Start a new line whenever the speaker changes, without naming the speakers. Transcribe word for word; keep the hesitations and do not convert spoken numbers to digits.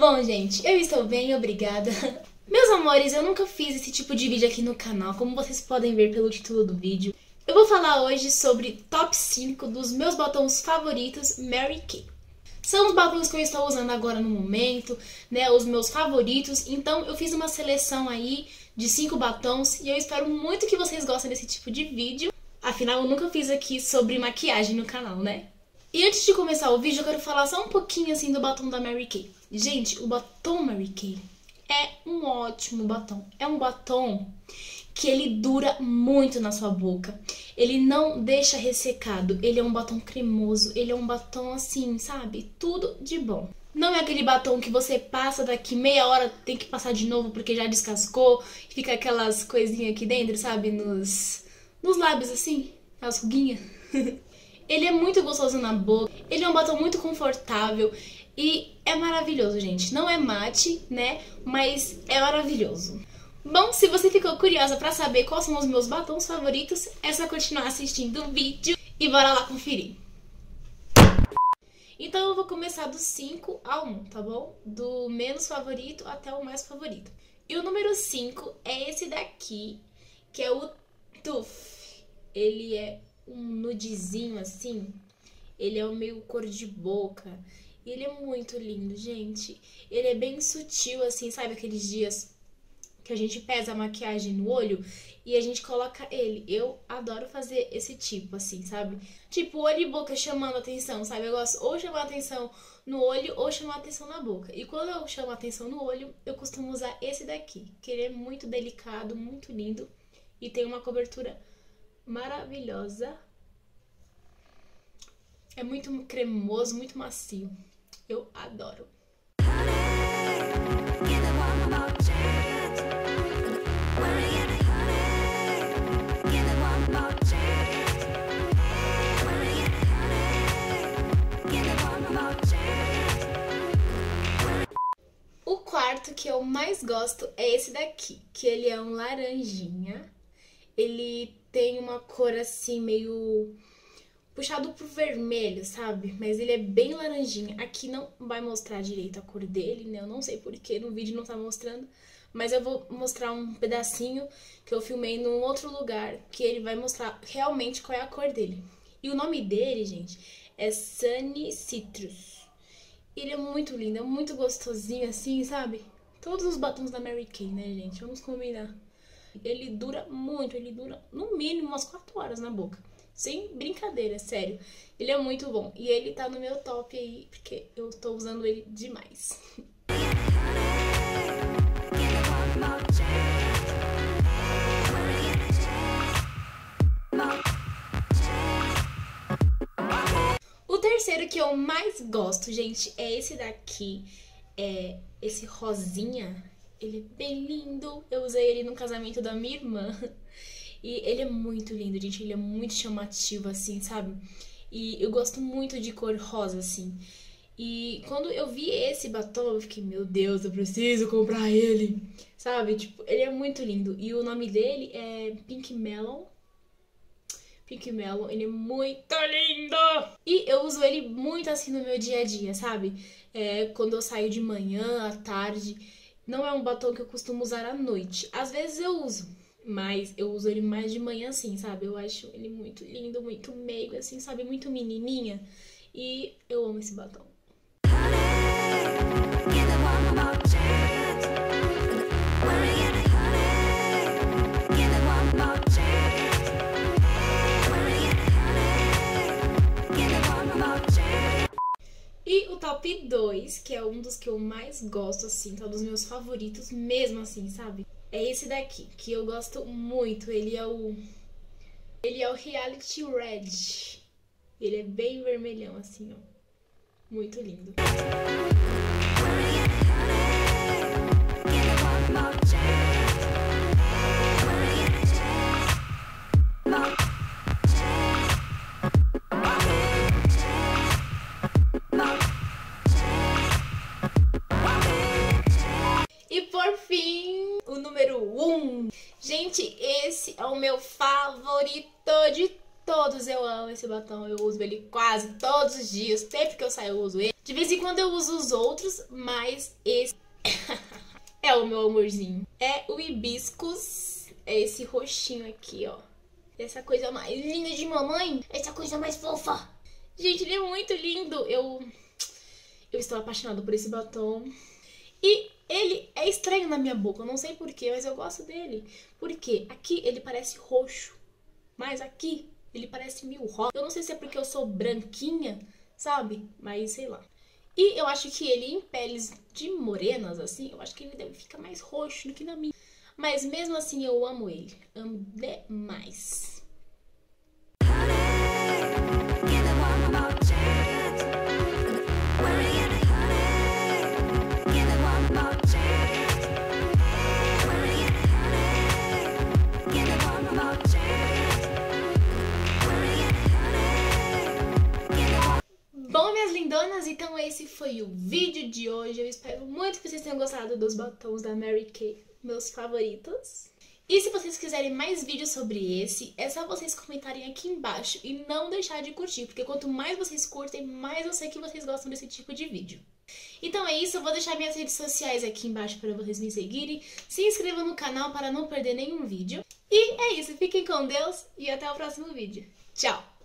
Bom, gente, eu estou bem, obrigada. Meus amores, eu nunca fiz esse tipo de vídeo aqui no canal, como vocês podem ver pelo título do vídeo. Eu vou falar hoje sobre top cinco dos meus batons favoritos Mary Kay. São os batons que eu estou usando agora no momento, né, os meus favoritos. Então eu fiz uma seleção aí de cinco batons e eu espero muito que vocês gostem desse tipo de vídeo. Afinal, eu nunca fiz aqui sobre maquiagem no canal, né? E antes de começar o vídeo, eu quero falar só um pouquinho assim do batom da Mary Kay. Gente, o batom Mary Kay é um ótimo batom. É um batom que ele dura muito na sua boca. Ele não deixa ressecado. Ele é um batom cremoso. Ele é um batom assim, sabe? Tudo de bom. Não é aquele batom que você passa daqui meia hora, tem que passar de novo porque já descascou. Fica aquelas coisinhas aqui dentro, sabe? Nos, nos lábios assim, aquelas ruguinhas. Ele é muito gostoso na boca. Ele é um batom muito confortável. E é maravilhoso, gente. Não é mate, né? Mas é maravilhoso. Bom, se você ficou curiosa pra saber quais são os meus batons favoritos, é só continuar assistindo o vídeo e bora lá conferir. Então eu vou começar do cinco ao um, tá bom? Do menos favorito até o mais favorito. E o número cinco é esse daqui, que é o Tooth. Ele é um nudezinho assim. Ele é um meio cor de boca. E ele é muito lindo, gente. Ele é bem sutil, assim, sabe? Aqueles dias que a gente pesa a maquiagem no olho e a gente coloca ele. Eu adoro fazer esse tipo, assim, sabe? Tipo, olho e boca chamando atenção, sabe? Eu gosto ou chamar atenção no olho ou chamar atenção na boca. E quando eu chamo atenção no olho, eu costumo usar esse daqui, que ele é muito delicado, muito lindo e tem uma cobertura maravilhosa. É muito cremoso, muito macio. Eu adoro. O quarto que eu mais gosto é esse daqui, que ele é um laranjinha. Ele tem uma cor assim meio puxado pro vermelho, sabe? Mas ele é bem laranjinha. Aqui não vai mostrar direito a cor dele, né? Eu não sei porque no vídeo não tá mostrando. Mas eu vou mostrar um pedacinho que eu filmei num outro lugar, que ele vai mostrar realmente qual é a cor dele. E o nome dele, gente, é Sunny Citrus. Ele é muito lindo, é muito gostosinho assim, sabe? Todos os batons da Mary Kay, né, gente? Vamos combinar. Ele dura muito, ele dura no mínimo umas quatro horas na boca. Sem brincadeira, sério. Ele é muito bom. E ele tá no meu top aí, porque eu tô usando ele demais. O terceiro que eu mais gosto, gente, é esse daqui. É esse rosinha. Ele é bem lindo. Eu usei ele no casamento da minha irmã. E ele é muito lindo, gente. Ele é muito chamativo, assim, sabe? E eu gosto muito de cor rosa, assim. E quando eu vi esse batom, eu fiquei, meu Deus, eu preciso comprar ele. Sabe? Tipo, ele é muito lindo. E o nome dele é Pink Melon. Pink Melon, ele é muito lindo! E eu uso ele muito assim no meu dia a dia, sabe? É, quando eu saio de manhã, à tarde. Não é um batom que eu costumo usar à noite. Às vezes eu uso. Mas eu uso ele mais de manhã assim, sabe? Eu acho ele muito lindo, muito meigo, assim, sabe? Muito menininha. E eu amo esse batom. E o top dois, que é um dos que eu mais gosto, assim, que é um dos meus favoritos mesmo, assim, sabe? É esse daqui, que eu gosto muito. Ele é o... Ele é o Reality Red. Ele é bem vermelhão, assim, ó. Muito lindo. E por fim, o número um. Gente, esse é o meu favorito de todos, eu amo esse batom. Eu uso ele quase todos os dias. Sempre que eu saio eu uso ele. De vez em quando eu uso os outros, mas esse é o meu amorzinho. É o Hibiscus. É esse roxinho aqui, ó. Essa coisa mais linda de mamãe. Essa coisa mais fofa. Gente, ele é muito lindo. Eu, eu estou apaixonada por esse batom. E ele é estranho na minha boca. Eu não sei porquê, mas eu gosto dele. Porque aqui ele parece roxo. Mas aqui ele parece meio rosa. Eu não sei se é porque eu sou branquinha, sabe? Mas sei lá. E eu acho que ele em peles de morenas, assim, eu acho que ele deve ficar mais roxo do que na minha. Mas mesmo assim eu amo ele. Amo demais. Bom, minhas lindonas, então esse foi o vídeo de hoje. Eu espero muito que vocês tenham gostado dos batons da Mary Kay, meus favoritos. E se vocês quiserem mais vídeos sobre esse, é só vocês comentarem aqui embaixo e não deixar de curtir, porque quanto mais vocês curtem, mais eu sei que vocês gostam desse tipo de vídeo. Então é isso, eu vou deixar minhas redes sociais aqui embaixo para vocês me seguirem. Se inscrevam no canal para não perder nenhum vídeo. E é isso, fiquem com Deus e até o próximo vídeo. Tchau!